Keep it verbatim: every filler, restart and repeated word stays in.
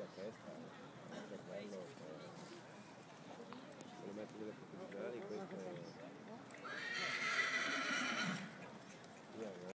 festa, molto bello, eh, lo metto nelle profondità di queste